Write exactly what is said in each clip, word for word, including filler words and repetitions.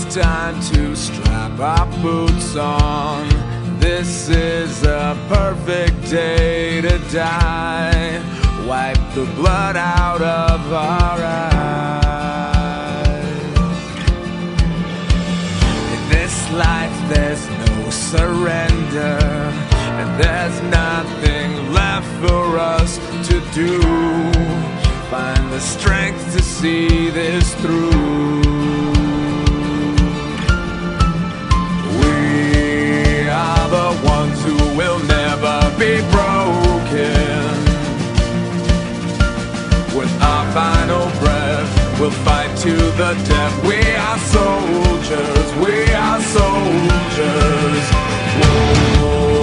time to strap our boots on. This is a perfect day to die. Wipe the blood out of our eyes. In this life there's no surrender, and there's nothing left for us to do. Find the strength to see this through. We are the ones who will never be broken. With our final breath, we'll fight to the death. We are soldiers, we are soldiers. Whoa.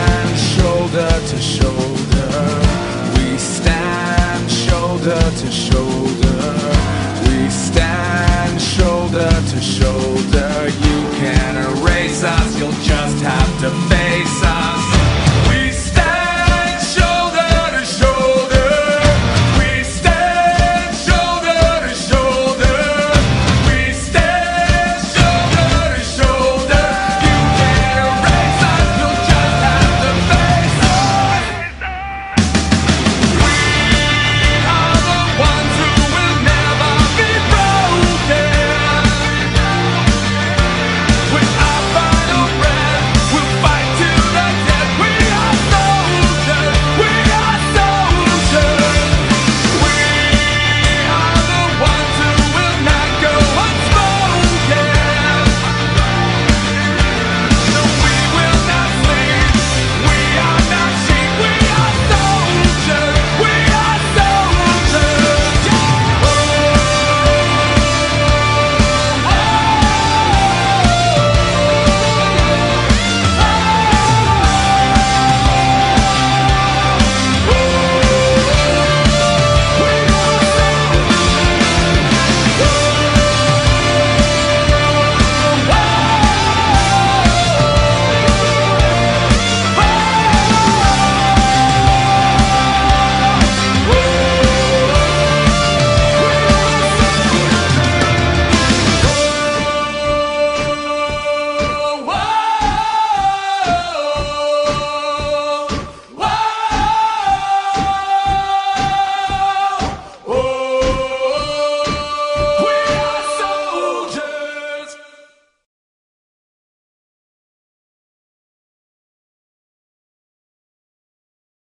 To shoulder, we stand shoulder to shoulder.